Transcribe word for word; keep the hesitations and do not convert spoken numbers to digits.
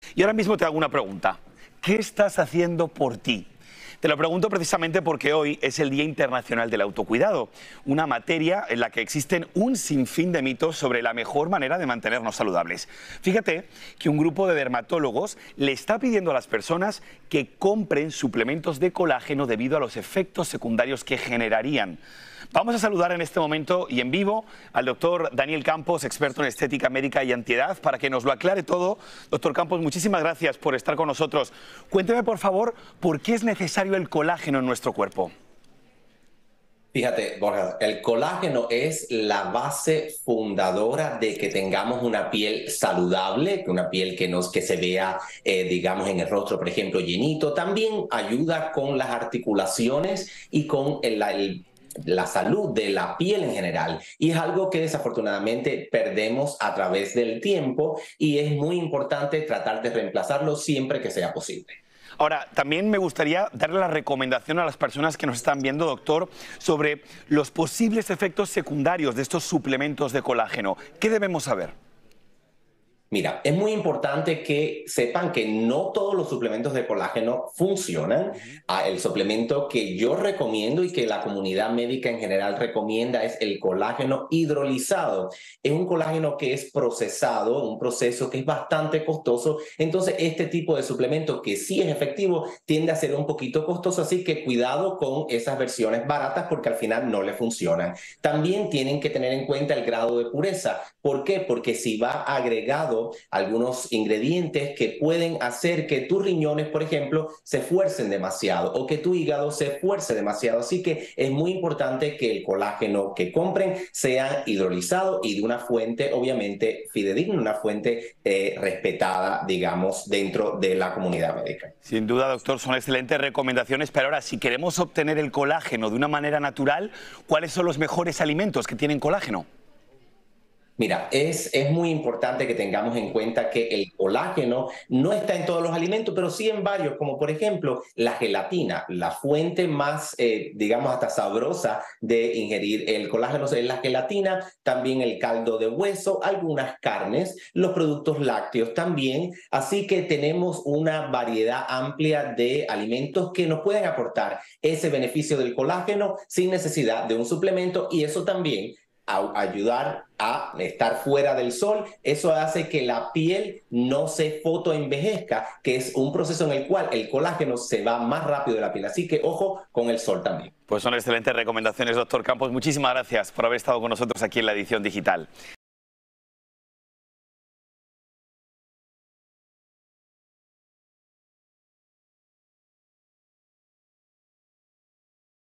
Y ahora mismo te hago una pregunta. ¿Qué estás haciendo por ti? Te lo pregunto precisamente porque hoy es el Día Internacional del Autocuidado, una materia en la que existen un sinfín de mitos sobre la mejor manera de mantenernos saludables. Fíjate que un grupo de dermatólogos le está pidiendo a las personas que compren suplementos de colágeno debido a los efectos secundarios que generarían. Vamos a saludar en este momento y en vivo al doctor Daniel Campos, experto en estética médica y antiedad, para que nos lo aclare todo. Doctor Campos, muchísimas gracias por estar con nosotros. Cuénteme, por favor, ¿por qué es necesario el colágeno en nuestro cuerpo? Fíjate, Borja, el colágeno es la base fundadora de que tengamos una piel saludable, una piel que, nos, que se vea, eh, digamos, en el rostro, por ejemplo, llenito. También ayuda con las articulaciones y con el, el la salud de la piel en general, y es algo que desafortunadamente perdemos a través del tiempo, y es muy importante tratar de reemplazarlo siempre que sea posible. Ahora, también me gustaría darle la recomendación a las personas que nos están viendo, doctor, sobre los posibles efectos secundarios de estos suplementos de colágeno. ¿Qué debemos saber? Mira, es muy importante que sepan que no todos los suplementos de colágeno funcionan. Ah, el suplemento que yo recomiendo y que la comunidad médica en general recomienda es el colágeno hidrolizado. Es un colágeno que es procesado, un proceso que es bastante costoso. Entonces, este tipo de suplemento que sí es efectivo tiende a ser un poquito costoso, así que cuidado con esas versiones baratas porque al final no le funcionan. También tienen que tener en cuenta el grado de pureza. ¿Por qué? Porque si va agregado algunos ingredientes que pueden hacer que tus riñones, por ejemplo, se esfuercen demasiado o que tu hígado se esfuerce demasiado. Así que es muy importante que el colágeno que compren sea hidrolizado y de una fuente, obviamente, fidedigna, una fuente eh, respetada, digamos, dentro de la comunidad médica. Sin duda, doctor, son excelentes recomendaciones, pero ahora, si queremos obtener el colágeno de una manera natural, ¿cuáles son los mejores alimentos que tienen colágeno? Mira, es, es muy importante que tengamos en cuenta que el colágeno no está en todos los alimentos, pero sí en varios, como por ejemplo la gelatina, la fuente más, eh, digamos, hasta sabrosa de ingerir el colágeno es la gelatina, también el caldo de hueso, algunas carnes, los productos lácteos también. Así que tenemos una variedad amplia de alimentos que nos pueden aportar ese beneficio del colágeno sin necesidad de un suplemento, y eso también a ayudar a estar fuera del sol. Eso hace que la piel no se fotoenvejezca, que es un proceso en el cual el colágeno se va más rápido de la piel. Así que ojo con el sol también. Pues son excelentes recomendaciones, doctor Campos. Muchísimas gracias por haber estado con nosotros aquí en la edición digital.